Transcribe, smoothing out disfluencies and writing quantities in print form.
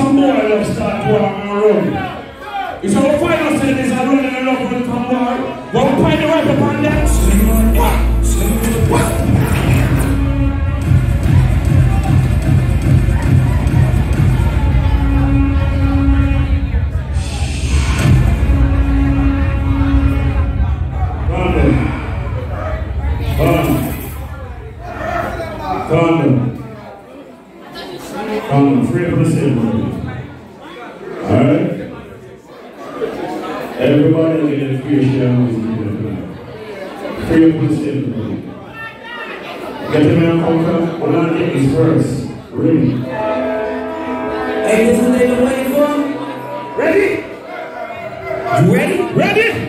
some more love start to run. It's our final set is a running and love will come on. One point the right up on that. Sling on one, sling on one. Come, free up the ceremony. Alright? Everybody will get a free share of music. Free up the ceremony. Get the man come. We're not getting his verse. Ready? Hey, this is what they've been waiting for? Ready? You ready? Ready?